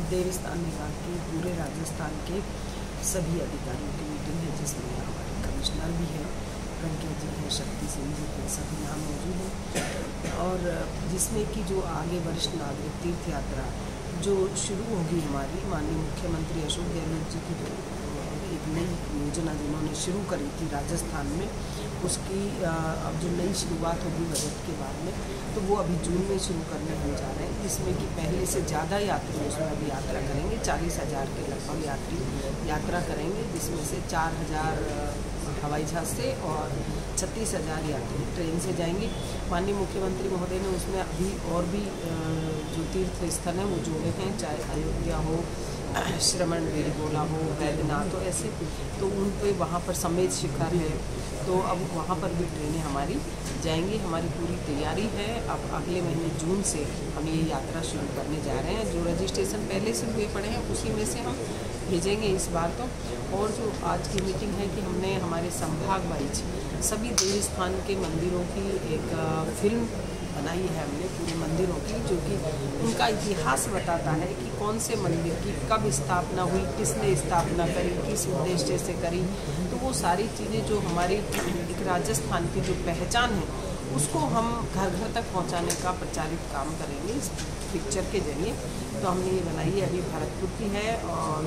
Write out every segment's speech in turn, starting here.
देवस्थान विभाग की पूरे राजस्थान के सभी अधिकारियों की मीटिंग है, जिसमें हमारे कमिश्नर भी हैं, प्रज्ञा जी हैं, शक्ति सिंह जी हैं, सभी यहाँ मौजूद हैं। और जिसमें कि जो आगे वरिष्ठ नागरिक तीर्थ यात्रा जो शुरू होगी हमारी, माननीय मुख्यमंत्री अशोक गहलोत जी की एक नई योजना जिन्होंने शुरू करी थी राजस्थान में, उसकी अब जो नई शुरुआत होगी बजट के बाद में, तो वो अभी जून में शुरू करने हम जा रहे हैं, जिसमें कि पहले से ज़्यादा यात्री उसमें अभी यात्रा करेंगे। 40,000 के लगभग यात्री यात्रा करेंगे, जिसमें से 4,000 हवाई जहाज़ से और 36,000 यात्री ट्रेन से जाएंगे। माननीय मुख्यमंत्री महोदय ने उसमें अभी और भी जो तीर्थ स्थल हैं वो जोड़े हैं, चाहे अयोध्या हो, श्रवण बेलगोला हो, वैद्यनाथ हो, ऐसे तो उन पे वहाँ पर समेत शिखर है, तो अब वहाँ पर भी ट्रेनें हमारी जाएंगी। हमारी पूरी तैयारी है। अब अगले महीने जून से हम ये यात्रा शुरू करने जा रहे हैं। जो रजिस्ट्रेशन पहले से हुए पड़े हैं उसी में से हम भेजेंगे इस बार तो। और जो आज की मीटिंग है कि हमने हमारे संभाग वाइज सभी देवस्थान के मंदिरों की एक फिल्म बनाई है हमने पूरे मंदिरों की, जो कि उनका इतिहास बताता है कि कौन से मंदिर की कब स्थापना हुई, किसने स्थापना करी, किस उद्देश्य से करी। तो वो सारी चीज़ें जो हमारी एक राजस्थान की जो पहचान है उसको हम घर घर तक पहुंचाने का प्रचारित काम करेंगे इस पिक्चर के जरिए। तो हमने ये बनाई है, अभी भरतपुर की है और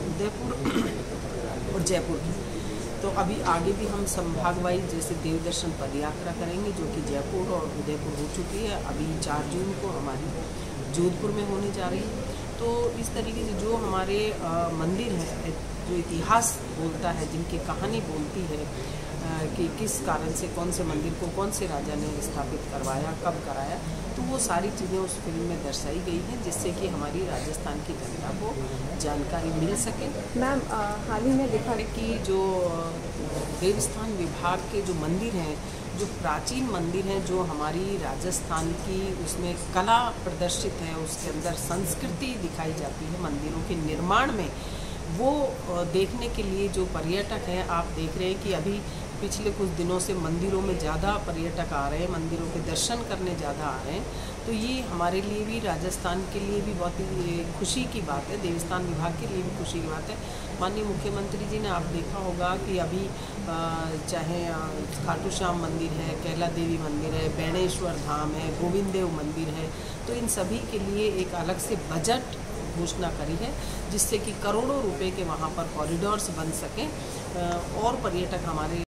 उदयपुर और जयपुर की। तो अभी आगे भी हम संभाग वाइज जैसे देवदर्शन पदयात्रा करेंगे, जो कि जयपुर और उदयपुर हो चुकी है। अभी 4 जून को हमारी जोधपुर में होने जा रही है। तो इस तरीके से जो हमारे मंदिर हैं, जो इतिहास बोलता है, जिनकी कहानी बोलती है कि किस कारण से कौन से मंदिर को कौन से राजा ने स्थापित करवाया, कब कराया, तो वो सारी चीज़ें उस फिल्म में दर्शाई गई हैं, जिससे कि हमारी राजस्थान की जनता को जानकारी मिल सके। मैम, हाल ही में देखा है कि जो देवस्थान विभाग के जो मंदिर हैं, जो प्राचीन मंदिर हैं, जो हमारी राजस्थान की उसमें कला प्रदर्शित है, उसके अंदर संस्कृति दिखाई जाती है मंदिरों के निर्माण में, वो देखने के लिए जो पर्यटक हैं, आप देख रहे हैं कि अभी पिछले कुछ दिनों से मंदिरों में ज़्यादा पर्यटक आ रहे हैं, मंदिरों के दर्शन करने ज़्यादा आ रहे हैं। तो ये हमारे लिए भी, राजस्थान के लिए भी बहुत ही खुशी की बात है, देवस्थान विभाग के लिए भी खुशी की बात है। माननीय मुख्यमंत्री जी ने आप देखा होगा कि अभी चाहे खाटू श्याम मंदिर है, कैला देवी मंदिर है, बेणेश्वर धाम है, गोविंद देव मंदिर है, तो इन सभी के लिए एक अलग से बजट घोषणा करी है, जिससे कि करोड़ों रुपए के वहाँ पर कॉरिडोर्स बन सकें और पर्यटक हमारे